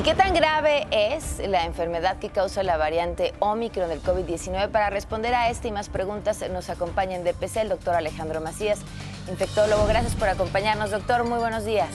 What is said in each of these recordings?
qué tan grave es la enfermedad que causa la variante Omicron del COVID-19? Para responder a esta y más preguntas nos acompaña en DPC el doctor Alejandro Macías, infectólogo. Gracias por acompañarnos, doctor. Muy buenos días.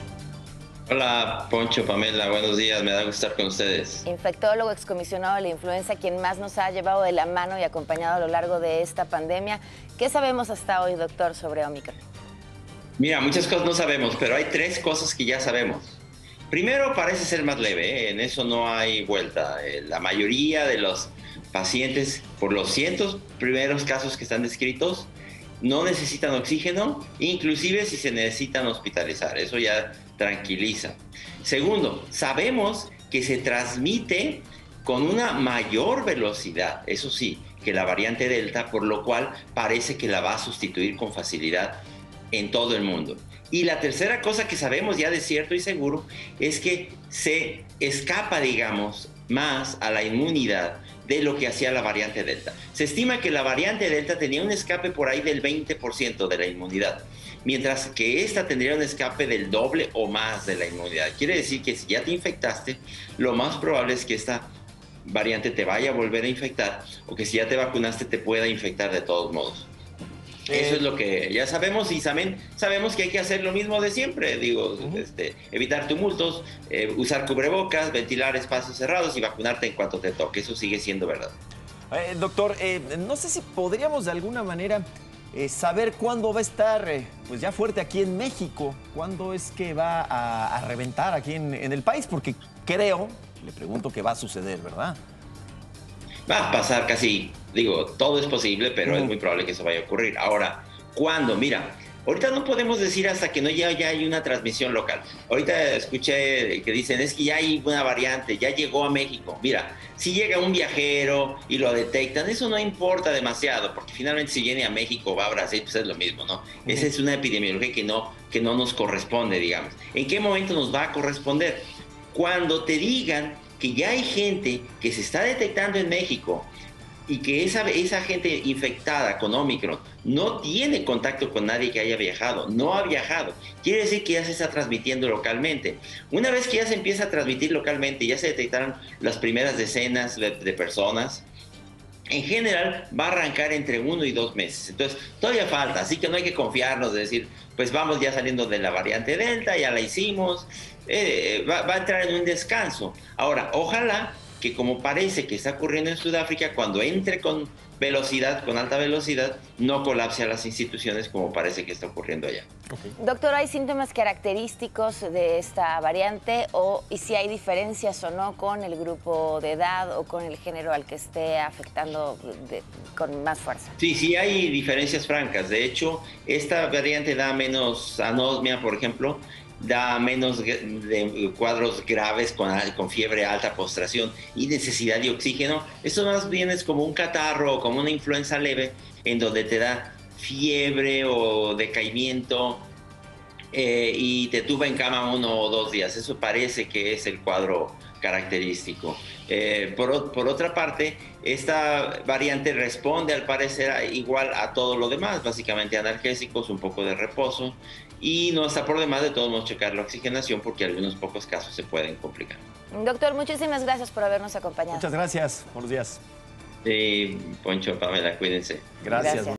Hola, Poncho, Pamela, buenos días, me da gusto estar con ustedes. Infectólogo, excomisionado de la influenza, quien más nos ha llevado de la mano y acompañado a lo largo de esta pandemia. ¿Qué sabemos hasta hoy, doctor, sobre Omicron? Mira, muchas cosas no sabemos, pero hay tres cosas que ya sabemos. Primero, parece ser más leve, en eso no hay vuelta. La mayoría de los pacientes, por los cientos primeros casos que están descritos, no necesitan oxígeno, inclusive si se necesitan hospitalizar. Eso ya tranquiliza. Segundo, sabemos que se transmite con una mayor velocidad, eso sí, que la variante Delta, por lo cual parece que la va a sustituir con facilidad en todo el mundo. Y la tercera cosa que sabemos ya de cierto y seguro es que se escapa, digamos, más a la inmunidad de lo que hacía la variante Delta. Se estima que la variante Delta tenía un escape por ahí del 20% de la inmunidad, mientras que esta tendría un escape del doble o más de la inmunidad. Quiere decir que si ya te infectaste, lo más probable es que esta variante te vaya a volver a infectar, o que si ya te vacunaste te pueda infectar de todos modos. Eso es lo que ya sabemos, y sabemos que hay que hacer lo mismo de siempre, digo, evitar tumultos, usar cubrebocas, ventilar espacios cerrados y vacunarte en cuanto te toque. Eso sigue siendo verdad. Doctor, no sé si podríamos de alguna manera saber cuándo va a estar pues ya fuerte aquí en México, cuándo es que va a reventar aquí en el país, porque creo, le pregunto, que va a suceder, ¿verdad? Va a pasar casi, digo, todo es posible, pero es muy probable que eso vaya a ocurrir. Ahora, ¿cuándo? Mira, ahorita no podemos decir hasta que ya hay una transmisión local. Ahorita escuché que dicen, es que ya hay una variante, ya llegó a México. Mira, si llega un viajero y lo detectan, eso no importa demasiado, porque finalmente si viene a México o va a Brasil, pues es lo mismo, ¿no? Esa es una epidemiología que no nos corresponde, digamos. ¿En qué momento nos va a corresponder? Cuando te digan que ya hay gente que se está detectando en México y que esa gente infectada con Omicron no tiene contacto con nadie que haya viajado, no ha viajado. Quiere decir que ya se está transmitiendo localmente. Una vez que ya se empieza a transmitir localmente, ya se detectaron las primeras decenas de personas, en general va a arrancar entre 1 y 2 meses. Entonces, todavía falta, así que no hay que confiarnos de decir, pues vamos ya saliendo de la variante Delta, ya la hicimos, va a entrar en un descanso. Ahora, ojalá que, como parece que está ocurriendo en Sudáfrica, cuando entre con velocidad, con alta velocidad, no colapse a las instituciones como parece que está ocurriendo allá. Okay. Doctor, ¿hay síntomas característicos de esta variante y si hay diferencias o no con el grupo de edad o con el género al que esté afectando con más fuerza? Sí, hay diferencias francas. De hecho, esta variante da menos anosmia, por ejemplo, da menos de cuadros graves con fiebre alta, postración y necesidad de oxígeno. Eso más bien es como un catarro o como una influenza leve, en donde te da fiebre o decaimiento y te tuba en cama 1 o 2 días. Eso parece que es el cuadro característico. Por otra parte, esta variante responde al parecer igual a todo lo demás, básicamente analgésicos, un poco de reposo, y no está por demás de todos modos checar la oxigenación, porque algunos pocos casos se pueden complicar. Doctor, muchísimas gracias por habernos acompañado. Muchas gracias. Buenos días. Poncho, Pamela, cuídense. Gracias.